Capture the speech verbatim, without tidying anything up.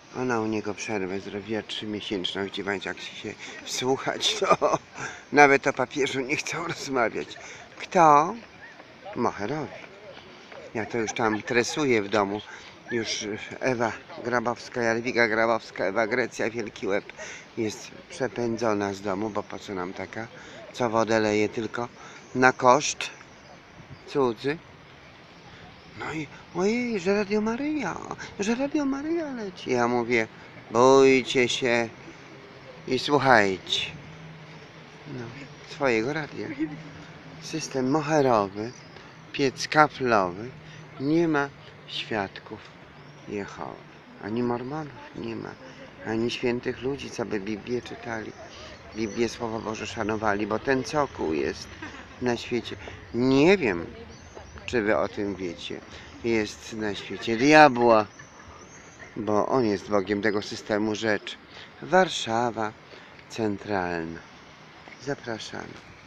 Ona u niego przerwę zrobiła trzymiesięczną, gdzie jak się wsłuchać, to nawet o papieżu nie chcą rozmawiać. Kto? Moherowi. Ja to już tam tresuję w domu. Już Ewa Grabowska, Jadwiga Grabowska, Ewa Grecja, Wielki Łeb jest przepędzona z domu, bo po co nam taka? Co wodę leje tylko na koszt cudzy. No i ojej, że Radio Maryja, że Radio Maryja leci. Ja mówię, bójcie się i słuchajcie. No, swojego radia. System moherowy, piec kaflowy, nie ma świadków Jehowy, ani mormonów nie ma, ani świętych ludzi, co by Biblię czytali, Biblię, Słowo Boże szanowali, bo ten cokół jest na świecie. Nie wiem, czy wy o tym wiecie. Jest na świecie diabła, bo on jest Bogiem tego systemu rzeczy. Warszawa centralna. Zapraszamy.